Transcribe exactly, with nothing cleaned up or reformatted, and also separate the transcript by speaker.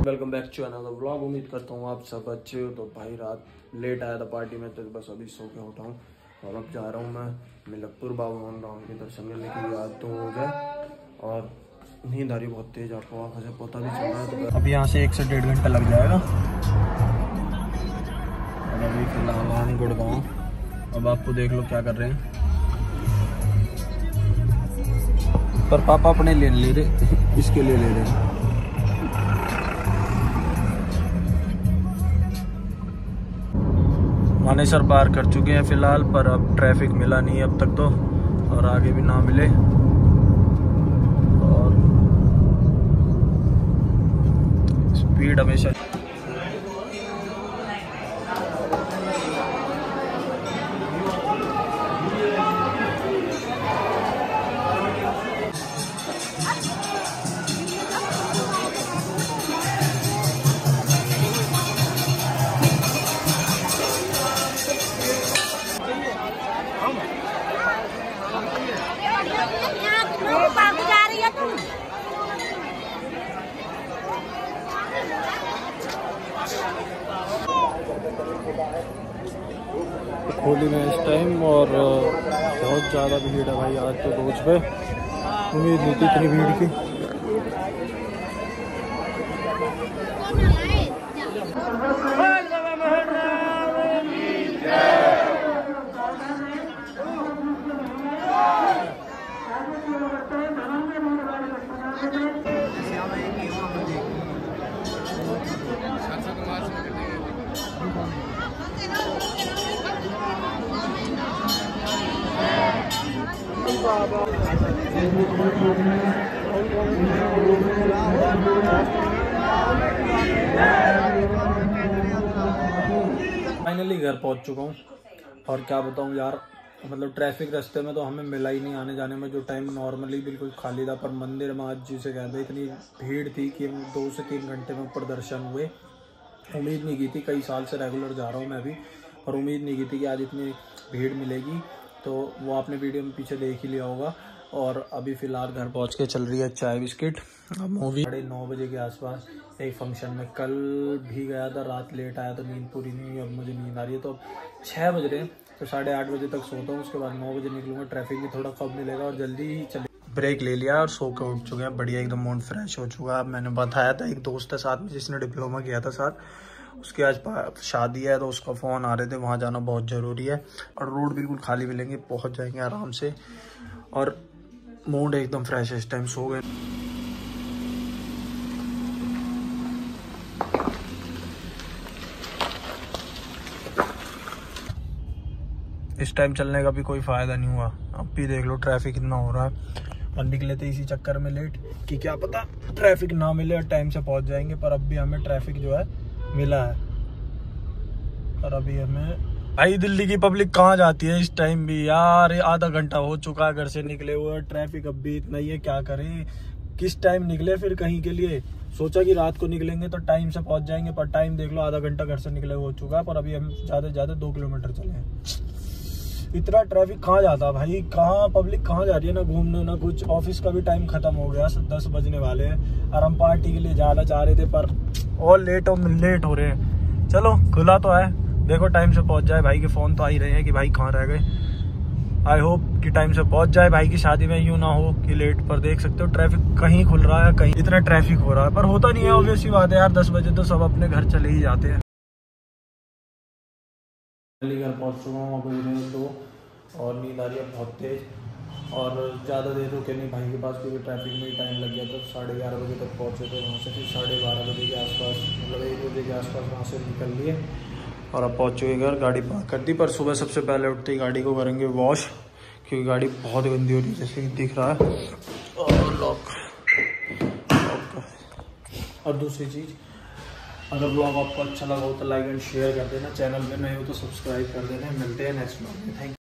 Speaker 1: Welcome back to another vlog. उम्मीद करता हूँ आप सब अच्छे हो। तो भाई रात लेट आया था पार्टी में, तो बस अभी सो के उठा हूँ और अब जा रहा हूँ मैं मिलकपुर बाबा मोहन राम के दर्शन करने की याद तो हो जाए। और नींद आ रही बहुत तेज, आपको वहाँ से पता भी चल रहा है। तो अभी यहाँ से एक से डेढ़ घंटा लग जाएगा और अभी फिलहाल हम गुड़गांव। अब आपको देख लो क्या कर रहे हैं, पर पापा अपने लिए ले रहे, इसके लिए ले रहे हैं। मानेसर पार कर चुके हैं फिलहाल, पर अब ट्रैफिक मिला नहीं है अब तक तो, और आगे भी ना मिले। और स्पीड हमेशा होली में इस टाइम और बहुत ज़्यादा भीड़ है भाई आज तो रोज पे। उम्मीद नहीं थी इतनी भीड़ की। फाइनली घर पहुंच चुका हूँ और क्या बताऊँ यार, मतलब ट्रैफिक रास्ते में तो हमें मिला ही नहीं आने जाने में। जो टाइम नॉर्मली बिल्कुल खाली था, पर मंदिर में आज जी से कहते इतनी भीड़ थी कि दो से तीन घंटे में ऊपर दर्शन हुए। उम्मीद नहीं की थी, कई साल से रेगुलर जा रहा हूँ मैं भी, और उम्मीद नहीं की थी कि आज इतनी भीड़ मिलेगी। तो वो आपने वीडियो में पीछे देख ही लिया होगा। और अभी फ़िलहाल घर पहुंच के चल रही है चाय बिस्किट। मूवी साढ़े नौ बजे के आसपास एक फंक्शन में कल भी गया था, रात लेट आया तो नींद पूरी नहीं हुई। अब मुझे नींद आ रही है, तो अब छः बज रहे हैं, तो साढ़े आठ बजे तक सोता हूँ। उसके बाद नौ बजे निकलूँगा, ट्रैफिक भी थोड़ा कम मिलेगा और जल्दी ही चले। ब्रेक ले लिया और सो के उठ चुके हैं, बढ़िया एकदम मूड फ्रेश हो चुका है। मैंने बताया था एक दोस्त है साथ में जिसने डिप्लोमा किया था साथ, उसकी आज शादी है तो उसका फ़ोन आ रहे थे, वहाँ जाना बहुत ज़रूरी है। और रोड बिल्कुल खाली मिलेंगे, पहुँच जाएंगे आराम से और मूड एकदम फ्रेश है इस टाइम। सो गए। इस टाइम चलने का भी कोई फ़ायदा नहीं हुआ। अब भी देख लो ट्रैफिक इतना हो रहा है, और निकले थे इसी चक्कर में लेट कि क्या पता ट्रैफिक ना मिले और टाइम से पहुंच जाएंगे। पर अब भी हमें ट्रैफिक जो है मिला है। और अभी हमें भाई दिल्ली की पब्लिक कहाँ जाती है इस टाइम भी यार, आधा घंटा हो चुका है घर से निकले हुए, ट्रैफिक अब भी इतना ही है। क्या करें, किस टाइम निकले फिर कहीं के लिए। सोचा कि रात को निकलेंगे तो टाइम से पहुंच जाएंगे, पर टाइम देख लो आधा घंटा घर से निकले हो चुका है। पर अभी हम ज़्यादा से ज़्यादा दो किलोमीटर चले हैं। इतना ट्रैफिक कहाँ जाता है भाई, कहाँ पब्लिक कहाँ जा रही है, ना घूमने ना कुछ। ऑफिस का भी टाइम खत्म हो गया, दस बजने वाले हैं और हम पार्टी के लिए जाना चाह रहे थे, पर और लेट हो लेट हो रहे हैं। चलो खुला तो है, देखो टाइम से पहुंच जाए। भाई के फ़ोन तो आ ही रहे हैं कि भाई कहाँ रह गए। आई होप कि टाइम से पहुंच जाए। भाई की शादी में यूँ ना हो कि लेट, पर देख सकते हो ट्रैफिक कहीं खुल रहा है कहीं इतना ट्रैफिक हो रहा है, पर होता नहीं है। ऑब्वियस ही बात है यार, दस बजे तो सब अपने घर चले ही जाते हैं। घर पहुँच चुका हूँ दो, और नींद आ रही है बहुत तेज़, और ज़्यादा देर रुके नहीं भाई के पास, क्योंकि ट्रैफिक में ही टाइम लग गया था। साढ़े ग्यारह बजे तक पहुँचे थे वहाँ से, फिर साढ़े बारह बजे के आसपास, मतलब एक बजे के आसपास वहाँ से निकल लिए और अब पहुँच चुके घर। गाड़ी पार्क कर दी, पर सुबह सबसे पहले उठते ही गाड़ी को करेंगे वॉश, क्योंकि गाड़ी बहुत गंदी हो रही है जैसे कि दिख रहा है। और लॉक, और दूसरी चीज़, अगर ब्लॉग आपको अच्छा लगा हो तो लाइक एंड शेयर कर देना, चैनल पे नए हो तो सब्सक्राइब कर देना। मिलते हैं नेक्स्ट ब्लॉग में। Thank you.